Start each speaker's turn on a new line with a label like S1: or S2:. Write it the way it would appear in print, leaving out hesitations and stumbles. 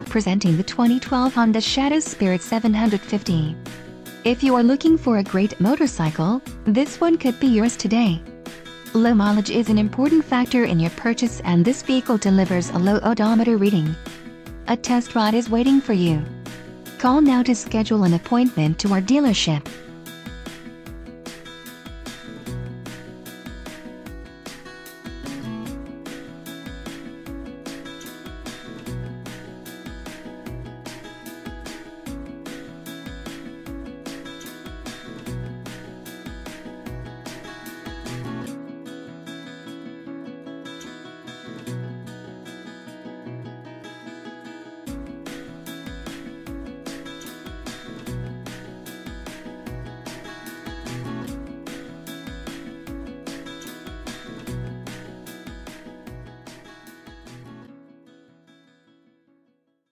S1: presenting the 2012 Honda Shadow Spirit 750. If you are looking for a great motorcycle, this one could be yours today. Low mileage is an important factor in your purchase, and this vehicle delivers a low odometer reading. A test ride is waiting for you. Call now to schedule an appointment to our dealership.